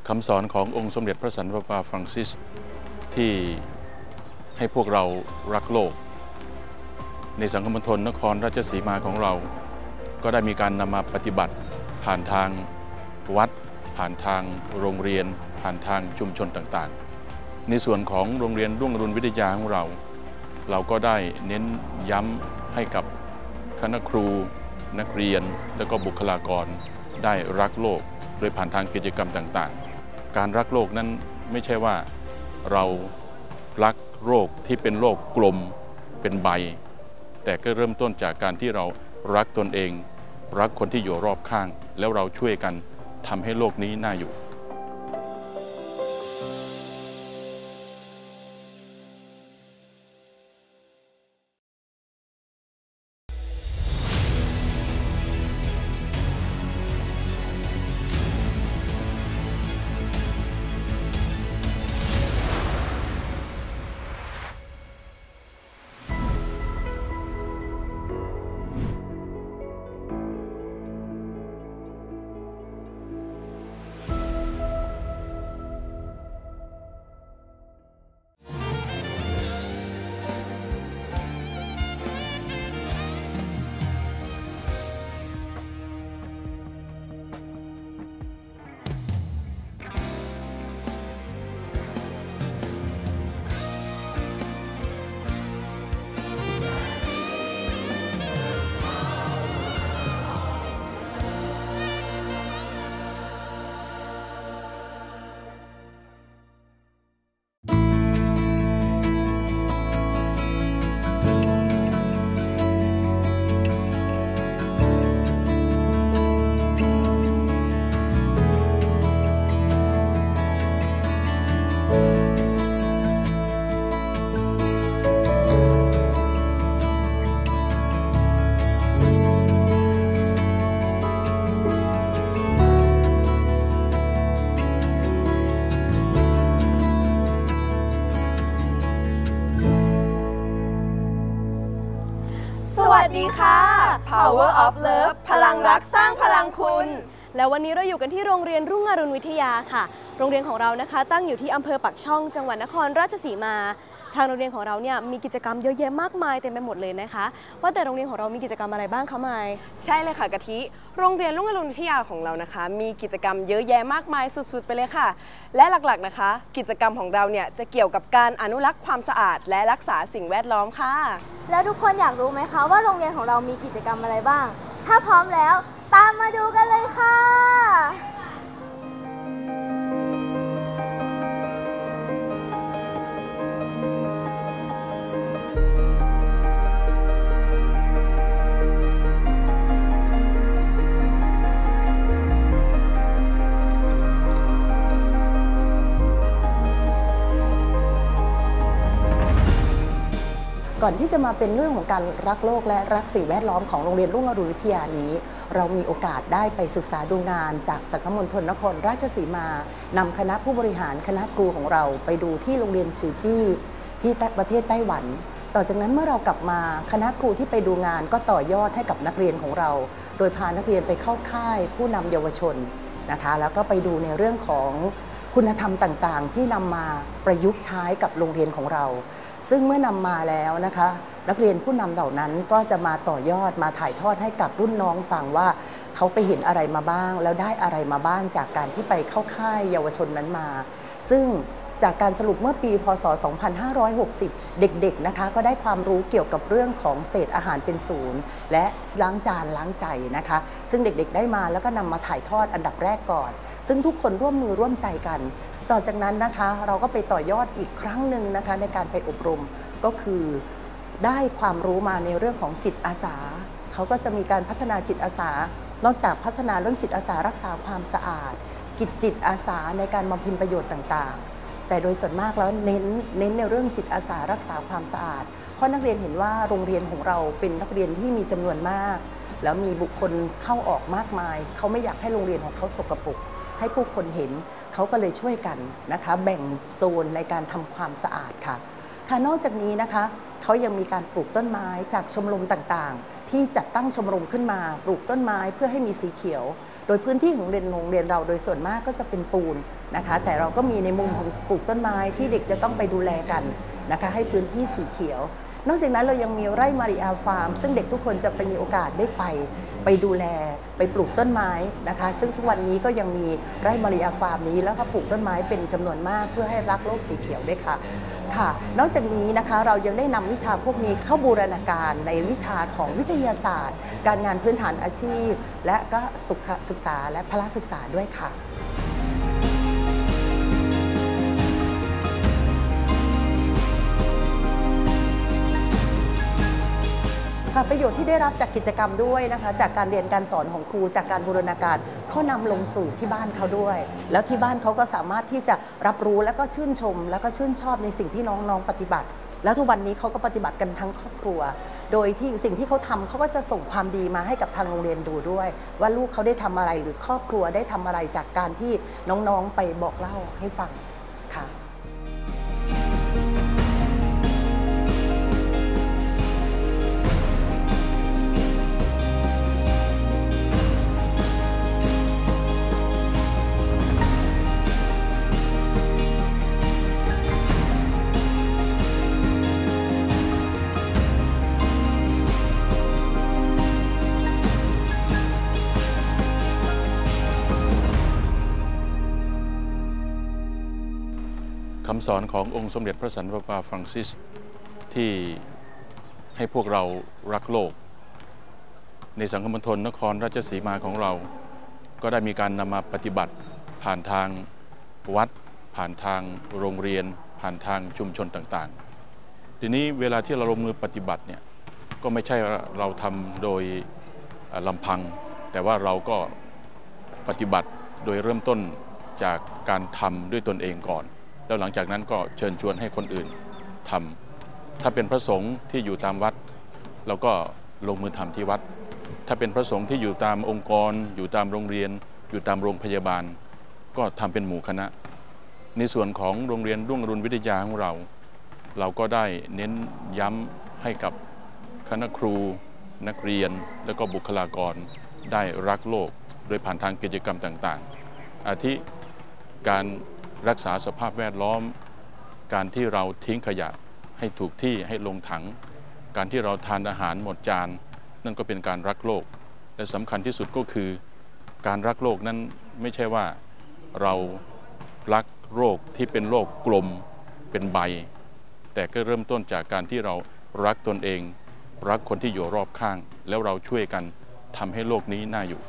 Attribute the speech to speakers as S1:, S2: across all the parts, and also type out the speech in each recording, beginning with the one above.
S1: คำสอนขององค์สมเด็จพระสันตะปาฟรังซิสที่ให้พวกเรารักโลกในสังคมมณฑลนครราชสีมาของเราก็ได้มีการนำมาปฏิบัติผ่านทางวัดผ่านทางโรงเรียนผ่านทางชุมชนต่างๆในส่วนของโรงเรียนรุ่งอรุณวิทยาของเราก็ได้เน้นย้ำให้กับคณะครูนักเรียนและก็บุคลากรได้รักโลกโดยผ่านทางกิจกรรมต่างๆการรักโลกนั้นไม่ใช่ว่าเรารักโลกที่เป็นโลกกลมเป็นใบแต่ก็เริ่มต้นจากการที่เรารักตนเองรักคนที่อยู่รอบข้างแล้วเราช่วยกันทำให้โลกนี้น่าอยู่
S2: สวัสดีค่ะ Power of Love พลังรักสร้างพลังคุณแล้ววันนี้เราอยู่กันที่โรงเรียนรุ่งอรุณวิทยาค่ะโรงเรียนของเรานะคะตั้งอยู่ที่อำเภอปักช่องจังหวัดนครราชสีมาทางโรงเรียนของเราเนี่ยมีกิจกรรมเยอะแยะมากมายเต็มไปหมดเลยนะคะว่าแต่โรงเรียนของเรามีกิจกรรมอะไรบ้างคะมาย
S3: ใช่เลยค่ะกะทิโรงเรียนรุ่งอรุณวิทยาของเรานะคะมีกิจกรรมเยอะแยะมากมายสุดๆไปเลยค่ะและหลักๆนะคะกิจกรรมของเราเนี่ยจะเกี่ยวกับการอนุรักษ์ความสะอาดและรักษาสิ่งแวดล้อมค่ะ
S4: แล้วทุกคนอยากรู้ไหมคะว่าโรงเรียนของเรามีกิจกรรมอะไรบ้างถ้าพร้อมแล้วตามมาดูกันเลยค่ะ
S5: ก่อนที่จะมาเป็นเรื่องของการรักโลกและรักสิ่งแวดล้อมของโรงเรียนรุ่งอรุณวิทยานี้เรามีโอกาสได้ไปศึกษาดูงานจากสังคมมณฑลนครราชสีมานำคณะผู้บริหารคณะครูของเราไปดูที่โรงเรียนชือจี้ที่ประเทศไต้หวันต่อจากนั้นเมื่อเรากลับมาคณะครูที่ไปดูงานก็ต่อยอดให้กับนักเรียนของเราโดยพานักเรียนไปเข้าค่ายผู้นำเยาวชนนะคะแล้วก็ไปดูในเรื่องของคุณธรรมต่างๆที่นำมาประยุกต์ใช้กับโรงเรียนของเราซึ่งเมื่อนำมาแล้วนะคะนักเรียนผู้นำเหล่านั้นก็จะมาต่อยอดมาถ่ายทอดให้กับรุ่นน้องฟังว่าเขาไปเห็นอะไรมาบ้างแล้วได้อะไรมาบ้างจากการที่ไปเข้าค่ายเยาวชนนั้นมาซึ่งจากการสรุปเมื่อปีพ.ศ. 2560 เด็กๆนะคะก็ได้ความรู้เกี่ยวกับเรื่องของเศษอาหารเป็นศูนย์และล้างจานล้างใจนะคะซึ่งเด็กๆได้มาแล้วก็นำมาถ่ายทอดอันดับแรกก่อนซึ่งทุกคนร่วมมือร่วมใจกันต่อจากนั้นนะคะเราก็ไปต่อยอดอีกครั้งหนึ่งนะคะในการไปอบรมก็คือได้ความรู้มาในเรื่องของจิตอาสาเขาก็จะมีการพัฒนาจิตอาสานอกจากพัฒนาเรื่องจิตอาสารักษาความสะอาดกิจจิตอาสาในการบำเพ็ญประโยชน์ต่างๆแต่โดยส่วนมากแล้วเน้นในเรื่องจิตอาสารักษาความสะอาดเพราะนักเรียนเห็นว่าโรงเรียนของเราเป็นนักเรียนที่มีจำนวนมากแล้วมีบุคคลเข้าออกมากมายเขาไม่อยากให้โรงเรียนของเขาสกปรกให้ผู้คนเห็นเขาก็เลยช่วยกันนะคะแบ่งโซนในการทำความสะอาดค่ะนอกจากนี้นะคะเขายังมีการปลูกต้นไม้จากชมรมต่างๆที่จัดตั้งชมรมขึ้นมาปลูกต้นไม้เพื่อให้มีสีเขียวโดยพื้นที่ของโรงเรียนเราโดยส่วนมากก็จะเป็นปูนนะคะแต่เราก็มีในมุมของปลูกต้นไม้ที่เด็กจะต้องไปดูแลกันนะคะให้พื้นที่สีเขียวนอกจากนั้นเรายังมีไร่มาริอาฟาร์มซึ่งเด็กทุกคนจะมีโอกาสได้ไปดูแลไปปลูกต้นไม้นะคะซึ่งทุกวันนี้ก็ยังมีไร่มาริอาฟาร์มนี้แล้วก็ปลูกต้นไม้เป็นจำนวนมากเพื่อให้รักโลกสีเขียวด้วยค่ะนอกจากนี้นะคะเรายังได้นำวิชาพวกนี้เข้าบูรณาการในวิชาของวิทยาศาสตร์การงานพื้นฐานอาชีพและก็สุขศึกษาและพละศึกษาด้วยค่ะประโยชน์ที่ได้รับจากกิจกรรมด้วยนะคะจากการเรียนการสอนของครูจากการบูรณาการเขานำลงสู่ที่บ้านเขาด้วยแล้วที่บ้านเขาก็สามารถที่จะรับรู้แล้วก็ชื่นชมแล้วก็ชื่นชอบในสิ่งที่น้องๆปฏิบัติแล้วทุกวันนี้เขาก็ปฏิบัติกันทั้งครอบครัวโดยที่สิ่งที่เขาทำเขาก็จะส่งความดีมาให้กับทางโรงเรียนดูด้วยว่าลูกเขาได้ทำอะไรหรือครอบครัวได้ทำอะไรจากการที่น้องๆไปบอกเล่าให้ฟังค่ะ
S1: คำสอนขององค์สมเด็จพระสันตะปาปาฟรังซิสที่ให้พวกเรารักโลกในสังคมมณฑลนครราชสีมาของเราก็ได้มีการนำมาปฏิบัติผ่านทางวัดผ่านทางโรงเรียนผ่านทางชุมชนต่างๆทีนี้เวลาที่เราลงมือปฏิบัติเนี่ยก็ไม่ใช่เราทำโดยลำพังแต่ว่าเราก็ปฏิบัติโดยเริ่มต้นจากการทำด้วยตนเองก่อนแล้วหลังจากนั้นก็เชิญชวนให้คนอื่นทำถ้าเป็นพระสงฆ์ที่อยู่ตามวัดเราก็ลงมือทำที่วัดถ้าเป็นพระสงฆ์ที่อยู่ตามองค์กรอยู่ตามโรงเรียนอยู่ตามโรงพยาบาลก็ทำเป็นหมู่คณะในส่วนของโรงเรียนรุ่งอรุณวิทยาของเราก็ได้เน้นย้ำให้กับคณะครูนักเรียนและก็บุคลากรได้รักโลกโดยผ่านทางกิจกรรมต่างๆอาทิการรักษาสภาพแวดล้อมการที่เราทิ้งขยะให้ถูกที่ให้ลงถังการที่เราทานอาหารหมดจานนั่นก็เป็นการรักโลกและสำคัญที่สุดก็คือการรักโลกนั้นไม่ใช่ว่าเรารักโลกที่เป็นโลกกลมเป็นใบแต่ก็เริ่มต้นจากการที่เรารักตนเองรักคนที่อยู่รอบข้างแล้วเราช่วยกันทำให้โลกนี้น่าอยู่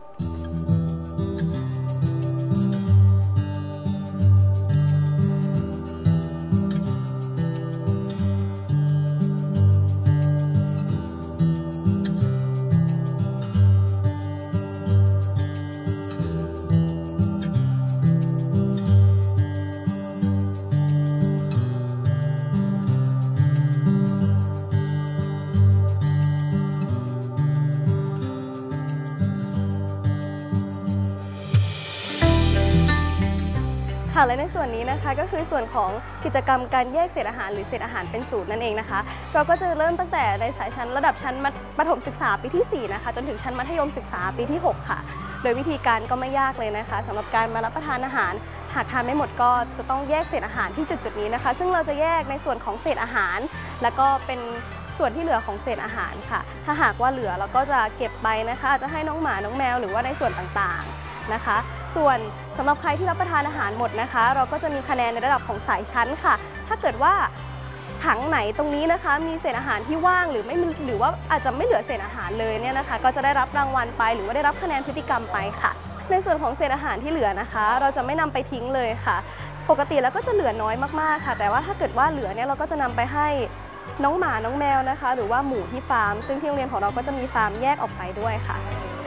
S2: และในส่วนนี้นะคะก็คือส่วนของกิจกรรมการแยกเศษอาหารหรือเศษอาหารเป็นสูตรนั่นเองนะคะเราก็จะเริ่มตั้งแต่ในสายชั้นระดับชั้นประถมศึกษาปีที่4นะคะจนถึงชั้นมัธยมศึกษาปีที่6ค่ะโดยวิธีการก็ไม่ยากเลยนะคะสำหรับการมารับประทานอาหารหากทานไม่หมดก็จะต้องแยกเศษอาหารที่จุดนี้นะคะซึ่งเราจะแยกในส่วนของเศษอาหารแล้วก็เป็นส่วนที่เหลือของเศษอาหารค่ะถ้าหากว่าเหลือเราก็จะเก็บไปนะคะอาจจะให้น้องหมาน้องแมวหรือว่าในส่วนต่างๆนะคะส่วนสำหรับใครที่รับประทานอาหารหมดนะคะเราก็จะมีคะแนนในระดับของสายชั้นค่ะถ้าเกิดว่าถังไหนตรงนี้นะคะมีเศษอาหารที่ว่างหรือว่าอาจจะไม่เหลือเศษอาหารเลยเนี่ยนะคะก็จะได้รับรางวัลไปหรือว่าได้รับคะแนนพฤติกรรมไปค่ะในส่วนของเศษอาหารที่เหลือนะคะเราจะไม่นำไปทิ้งเลยค่ะปกติแล้วก็จะเหลือน้อยมากๆค่ะแต่ว่าถ้าเกิดว่าเหลือเนี่ยเราก็จะนำไปให้น้องหมาน้องแมวนะคะหรือว่าหมูที่ฟาร์มซึ่งที่โรงเรียนของเราก็จะมีฟาร์มแยกออกไปด้วยค่ะ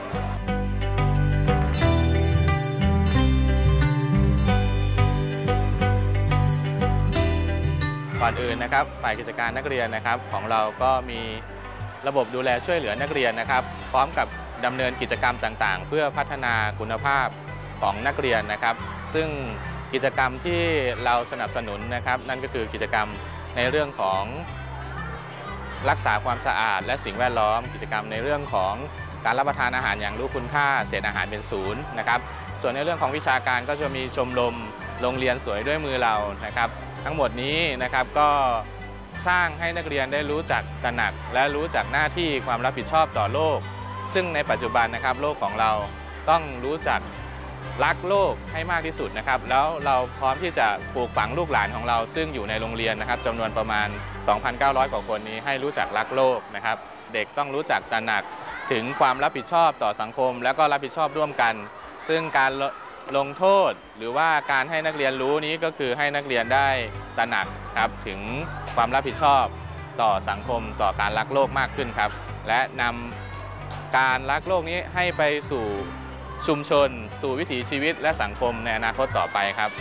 S6: ก่อนอื่นนะครับฝ่ายกิจการนักเรียนนะครับของเราก็มีระบบดูแลช่วยเหลือนักเรียนนะครับพร้อมกับดำเนินกิจกรรมต่างๆเพื่อพัฒนาคุณภาพของนักเรียนนะครับซึ่งกิจกรรมที่เราสนับสนุนนะครับนั่นก็คือกิจกรรมในเรื่องของรักษาความสะอาดและสิ่งแวดล้อมกิจกรรมในเรื่องของการรับประทานอาหารอย่างรู้คุณค่าเศษอาหารเป็นศูนย์นะครับส่วนในเรื่องของวิชาการก็จะมีชมรมโรงเรียนสวยด้วยมือเรานะครับทั้งหมดนี้นะครับก็สร้างให้นักเรียนได้รู้จักตระหนักและรู้จักหน้าที่ความรับผิดชอบต่อโลกซึ่งในปัจจุบันนะครับโลกของเราต้องรู้จักรักโลกให้มากที่สุดนะครับแล้วเราพร้อมที่จะปลูกฝังลูกหลานของเราซึ่งอยู่ในโรงเรียนนะครับจำนวนประมาณ 2,900 กว่าคนนี้ให้รู้จักรักโลกนะครับเด็กต้องรู้จักตระหนักถึงความรับผิดชอบต่อสังคมแล้วก็รับผิดชอบร่วมกันซึ่งการลงโทษหรือว่าการให้นักเรียนรู้นี้ก็คือให้นักเรียนได้ตระหนักครับถึงความรับผิดชอบต่อสังคมต่อการรักโลกมากขึ้นครับและนำการรักโลกนี้ให้ไปสู่ชุมชนสู่วิถีชีวิตและสังคมในอนาคตต่อไปครับ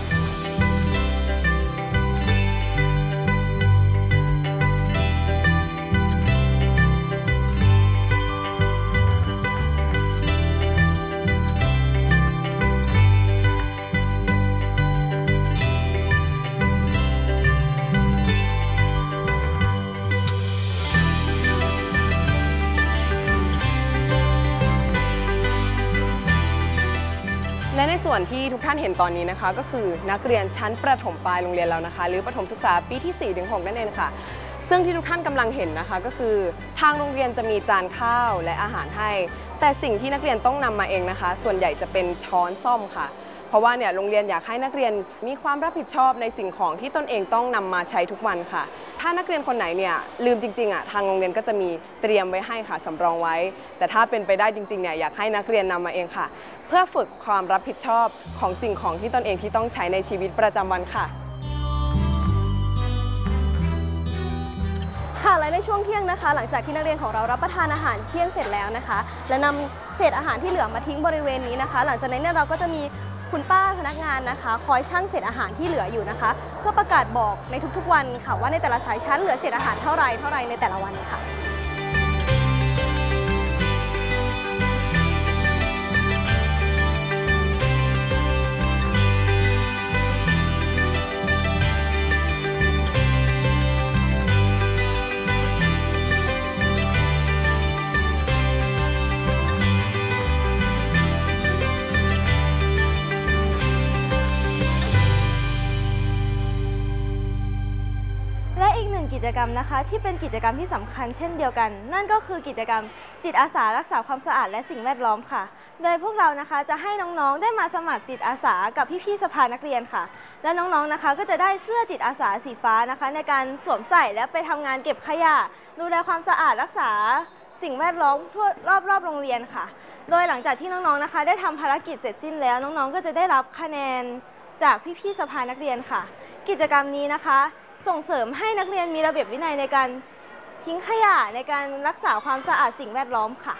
S3: และในส่วนที่ทุกท่านเห็นตอนนี้นะคะก็คือนักเรียนชั้นประถมปลายโรงเรียนเรานะคะหรือประถมศึกษาปีที่ 4-6 นั่นเองค่ะซึ่งที่ทุกท่านกำลังเห็นนะคะก็คือทางโรงเรียนจะมีจานข้าวและอาหารให้แต่สิ่งที่นักเรียนต้องนำมาเองนะคะส่วนใหญ่จะเป็นช้อนส้อมค่ะเพราะว่าเนี่ยโรงเรียนอยากให้นักเรียนมีความรับผิดชอบในสิ่งของที่ตนเองต้องนำมาใช้ทุกวันค่ะถ้านักเรียนคนไหนเนี่ยลืมจริงๆทางโรงเรียนก็จะมีเตรียมไว้ให้ค่ะสำรองไว้แต่ถ้าเป็นไปได้จริงๆเนี่ยอยากให้นักเรียนนำมาเองค่ะเพื่อฝึกความรับผิดชอบของสิ่งของที่ตนเองที่ต้องใช้ในชีวิตประจำวันค่ะ
S2: ค่ะและในช่วงเที่ยงนะคะหลังจากที่นักเรียนของเรารับประทานอาหารเที่ยงเสร็จแล้วนะคะและนำเศษอาหารที่เหลือมาทิ้งบริเวณนี้นะคะหลังจากนั้นเนี่ยเราก็จะมีคุณป้าพนักงานนะคะคอยชั่งเศษอาหารที่เหลืออยู่นะคะเพื่อประกาศบอกในทุกๆวันค่ะว่าในแต่ละสายชั้นเหลือเศษอาหารเท่าไรในแต่ละวันค่ะ
S4: กิจกรรมนะคะที่เป็นกิจกรรมที่สำคัญเช่นเดียวกันนั่นก็คือกิจกรรมจิตอาสารักษาความสะอาดและสิ่งแวดล้อมค่ะโดยพวกเรานะคะจะให้น้องๆได้มาสมัครจิตอาสากับพี่ๆสภานักเรียนค่ะและน้องๆนะคะก็จะได้เสื้อจิตอาสาสีฟ้านะคะในการสวมใส่และไปทำงานเก็บขยะดูแลความสะอาดรักษาสิ่งแวดล้อมทั่วรอบๆโรงเรียนค่ะโดยหลังจากที่น้องๆนะคะได้ทำภารกิจเสร็จสิ้นแล้วน้องๆก็จะได้รับคะแนนจากพี่ๆสภานักเรียนค่ะกิจกรรมนี้นะคะส่งเสริมให้นักเรียนมีระเบียบวินัยในการทิ้งขยะในการรักษาความสะอาดสิ่งแวดล้อมค่ะ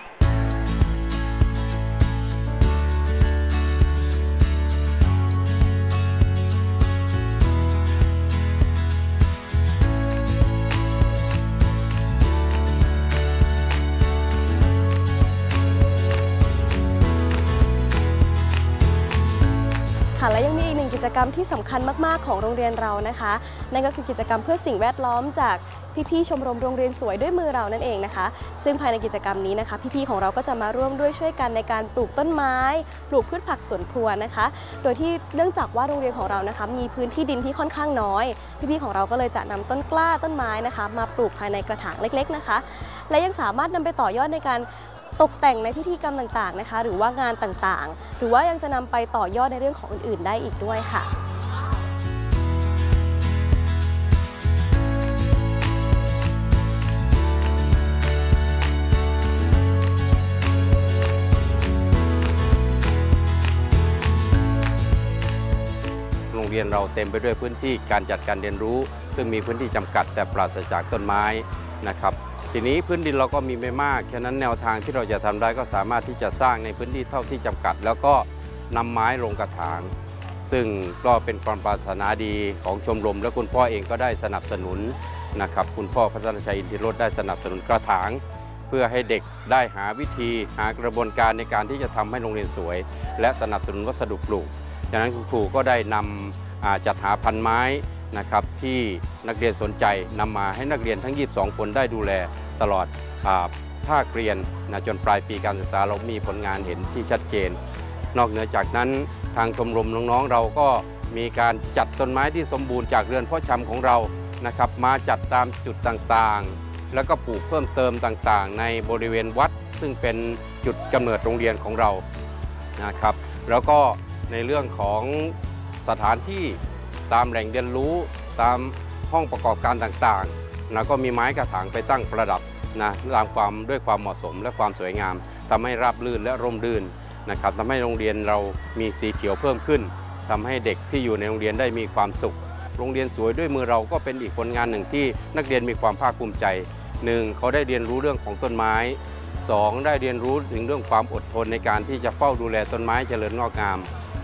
S2: ค่ะและยังมีอีกหนึ่งกิจกรรมที่สำคัญมากๆของโรงเรียนเรานะคะนั่นก็คือกิจกรรมเพื่อสิ่งแวดล้อมจากพี่ๆชมรมโรงเรียนสวยด้วยมือเรานั่นเองนะคะซึ่งภายในกิจกรรมนี้นะคะพี่ๆของเราก็จะมาร่วมด้วยช่วยกันในการปลูกต้นไม้ปลูกพืชผักสวนครัวนะคะโดยที่เนื่องจากว่าโรงเรียนของเรานะคะมีพื้นที่ดินที่ค่อนข้างน้อยพี่ๆของเราก็เลยจะนำต้นกล้าต้นไม้นะคะมาปลูกภายในกระถางเล็กๆนะคะและยังสามารถนำไปต่อยอดในการตกแต่งในพิธีกรรมต่างๆนะคะหรือว่างานต่างๆหรือว่ายังจะนำไปต่อยอดในเรื่องของอื่นๆได้อีกด้วยค่ะ
S7: โรงเรียนเราเต็มไปด้วยพื้นที่การจัดการเรียนรู้ซึ่งมีพื้นที่จำกัดแต่ปราศจากต้นไม้นะครับทีนี้พื้นดินเราก็มีไม่มากฉะนั้นแนวทางที่เราจะทำได้ก็สามารถที่จะสร้างในพื้นที่เท่าที่จำกัดแล้วก็นำไม้ลงกระถางซึ่งก็เป็นความปรารถนาดีของชมรมและคุณพ่อเองก็ได้สนับสนุนนะครับคุณพ่อพัฒนชัยอินทิโรจน์ได้สนับสนุนกระถางเพื่อให้เด็กได้หาวิธีหากระบวนการในการที่จะทำให้โรงเรียนสวยและสนับสนุนวัสดุปลูกดังนั้นคุณครูก็ได้นำจัดหาพันไม้นะครับที่นักเรียนสนใจนำมาให้นักเรียนทั้ง22คนได้ดูแลตลอดภาคเรียนนะจนปลายปีการศึกษาเรามีผลงานเห็นที่ชัดเจนนอกเหนือจากนั้นทางชมรมน้องๆเราก็มีการจัดต้นไม้ที่สมบูรณ์จากเรือนเพาะชำของเรานะครับมาจัดตามจุดต่างๆแล้วก็ปลูกเพิ่มเติมต่างๆในบริเวณวัดซึ่งเป็นจุดกำเนิดโรงเรียนของเรานะครับแล้วก็ในเรื่องของสถานที่ตามแหล่งเรียนรู้ตามห้องประกอบการต่างๆนะก็มีไม้กระถางไปตั้งประดับนะตามความด้วยความเหมาะสมและความสวยงามทำให้ราบรื่นและร่มรื่นนะครับทำให้โรงเรียนเรามีสีเขียวเพิ่มขึ้นทำให้เด็กที่อยู่ในโรงเรียนได้มีความสุขโรงเรียนสวยด้วยมือเราก็เป็นอีกผลงานหนึ่งที่นักเรียนมีความภาคภูมิใจ 1. เขาได้เรียนรู้เรื่องของต้นไม้ 2. ได้เรียนรู้ถึงเรื่องความอดทนในการที่จะเฝ้าดูแลต้นไม้เจริญงอกงาม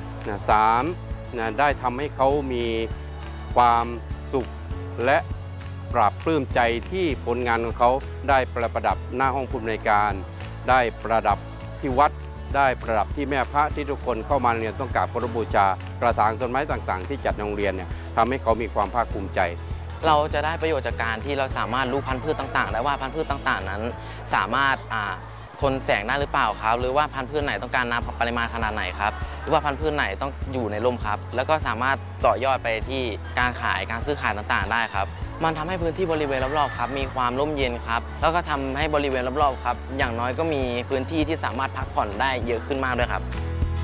S7: 3. ได้ทำให้เขามีความสุขและปราบปลื้มใจที่ผลงานของเขาได้ประดับหน้าห้องผู้อำนวยการได้ประดับที่วัดได้ประดับที่แม่พระที่ทุกคนเข้ามาเรียนต้องกราบเคารพบูชากระถางต้นไม้ต่างๆที่จัดในโรงเรียนเนี่ยทำให้เขามีความภาคภูมิใจ
S8: เราจะได้ประโยชน์จากการที่เราสามารถรู้พันธุ์พืชต่างๆได้ว่าพันธุ์พืชต่างๆนั้นสามารถทนแสงได้หรือเปล่าครับหรือว่าพันธุ์พืชไหนต้องการน้ำปริมาณขนาดไหนครับหรือว่าพันธุ์พืชไหนต้องอยู่ในร่มครับแล้วก็สามารถต่อยอดไปที่การขายการซื้อขายต่างๆได้ครับมันทำให้พื้นที่บริเวณรอบๆครับมีความร่มเย็นครับแล้วก็ทำให้บริเวณรอบๆครับอย่างน้อยก็มีพื้นที่ที่สามารถพักผ่อนได้เยอะขึ้นมากด้วยครับ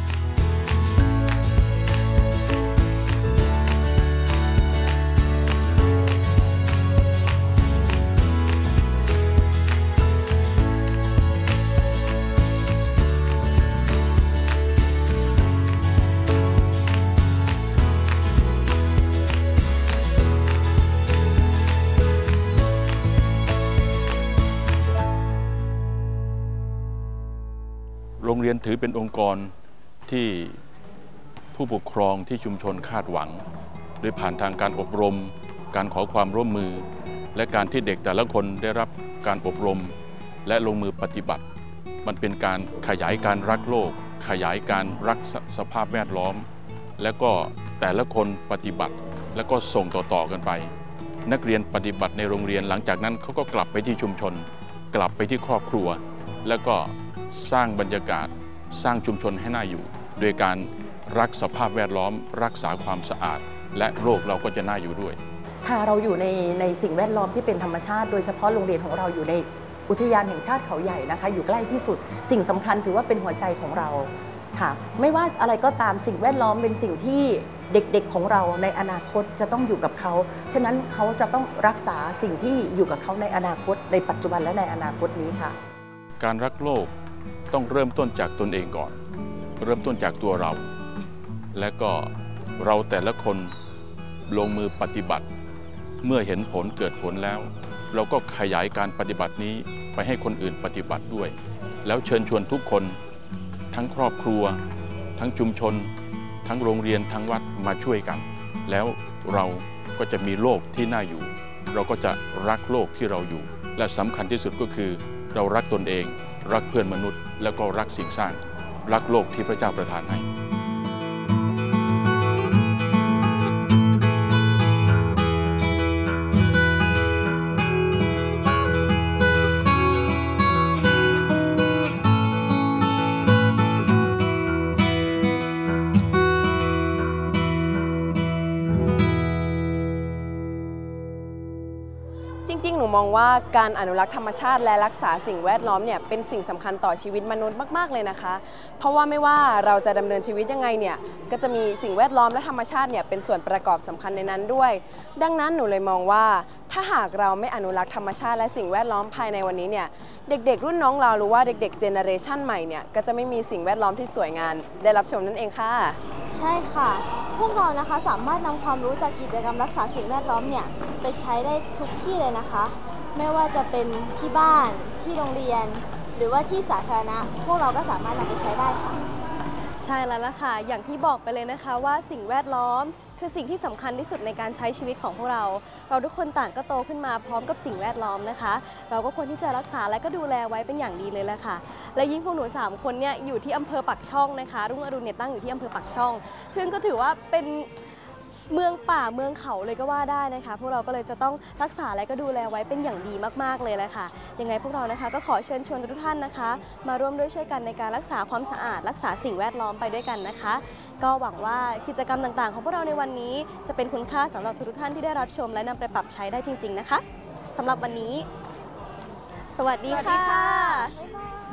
S1: โรงเรียนถือเป็นองค์กรที่ผู้ปกครองที่ชุมชนคาดหวังโดยผ่านทางการอบรมการขอความร่วมมือและการที่เด็กแต่ละคนได้รับการอบรมและลงมือปฏิบัติมันเป็นการขยายการรักโลกขยายการรักสภาพแวดล้อมและก็แต่ละคนปฏิบัติแล้วก็ส่งต่อๆกันไปนักเรียนปฏิบัติในโรงเรียนหลังจากนั้นเขาก็กลับไปที่ชุมชนกลับไปที่ครอบครัวแล้วก็สร้างบรรยากาศสร้างชุมชนให้น่าอยู่โดยการรักสภาพแวดล้อมรักษาความสะอาดและโลกเราก็จะน่าอยู่ด้วย
S5: ค่ะเราอยู่ในสิ่งแวดล้อมที่เป็นธรรมชาติโดยเฉพาะโรงเรียนของเราอยู่ในอุทยานแห่งชาติเขาใหญ่นะคะอยู่ใกล้ที่สุดสิ่งสำคัญถือว่าเป็นหัวใจของเราค่ะไม่ว่าอะไรก็ตามสิ่งแวดล้อมเป็นสิ่งที่เด็กๆของเราในอนาคตจะต้องอยู่กับเขาฉะนั้นเขาจะต้องรักษาสิ่งที่อยู่กับเขาในอนาคตในปัจจุบันและในอนาคตนี้ค่ะ
S1: การรักโลกต้องเริ่มต้นจากตนเองก่อนเริ่มต้นจากตัวเราและก็เราแต่ละคนลงมือปฏิบัติเมื่อเห็นผลเกิดผลแล้วเราก็ขยายการปฏิบัตินี้ไปให้คนอื่นปฏิบัติด้วยแล้วเชิญชวนทุกคนทั้งครอบครัวทั้งชุมชนทั้งโรงเรียนทั้งวัดมาช่วยกันแล้วเราก็จะมีโลกที่น่าอยู่เราก็จะรักโลกที่เราอยู่และสำคัญที่สุดก็คือเรารักตนเองรักเพื่อนมนุษย์แล้วก็รักสิ่งสร้างรักโลกที่พระเจ้าประทานให้
S3: จริงๆหนูมองว่าการอนุรักษ์ธรรมชาติและรักษาสิ่งแวดล้อมเนี่ยเป็นสิ่งสำคัญต่อชีวิตมนุษย์มากๆเลยนะคะเพราะว่าไม่ว่าเราจะดำเนินชีวิตยังไงเนี่ยก็จะมีสิ่งแวดล้อมและธรรมชาติเนี่ยเป็นส่วนประกอบสำคัญในนั้นด้วยดังนั้นหนูเลยมองว่าถ้าหากเราไม่อนุรักษ์ธรรมชาติและสิ่งแวดล้อมภายในวันนี้เนี่ยเด็กๆรุ่นน้องเราหรือว่าเด็กๆเจเนอเรชันใหม่เนี่ยก็จะไม่มีสิ่งแวดล้อมที่สวยงามได้รับชมนั่นเองค่ะ
S4: ใช่ค่ะพวกเรานะคะสามารถนำความรู้จากกิจกรรมรักษาสิ่งแวดล้อมเนี่ยไปใช้ได้ทุกที่เลยนะคะไม่ว่าจะเป็นที่บ้านที่โรงเรียนหรือว่าที่สาธารณะพวกเราก็สามารถนำไปใช้ได้ค่ะ
S2: ใช่แล้วล่ะค่ะอย่างที่บอกไปเลยนะคะว่าสิ่งแวดล้อมคือสิ่งที่สำคัญที่สุดในการใช้ชีวิตของพวกเราทุกคนต่างก็โตขึ้นมาพร้อมกับสิ่งแวดล้อมนะคะเราก็ควรที่จะรักษาและก็ดูแลไว้เป็นอย่างดีเลยแหละค่ะและยิ่งพวกหนู3คนเนี่ยอยู่ที่อำเภอปากช่องนะคะรุ่งอรุณเนี่ยตั้งอยู่ที่อำเภอปากช่องซึ่งก็ถือว่าเป็นเมืองป่าเมืองเขาเลยก็ว่าได้นะคะพวกเราก็เลยจะต้องรักษาและก็ดูแลไว้เป็นอย่างดีมากๆเลยแหละค่ะยังไงพวกเรานะคะก็ขอเชิญชวนทุกท่านนะคะมาร่วมด้วยช่วยกันในการรักษาความสะอาดรักษาสิ่งแวดล้อมไปด้วยกันนะคะก็หวังว่ากิจกรรมต่างๆของพวกเราในวันนี้จะเป็นคุณค่าสำหรับทุกท่านที่ได้รับชมและนำไปปรับใช้ได้จริงๆนะคะสำหรับวันนี้สวัสดีค่ะ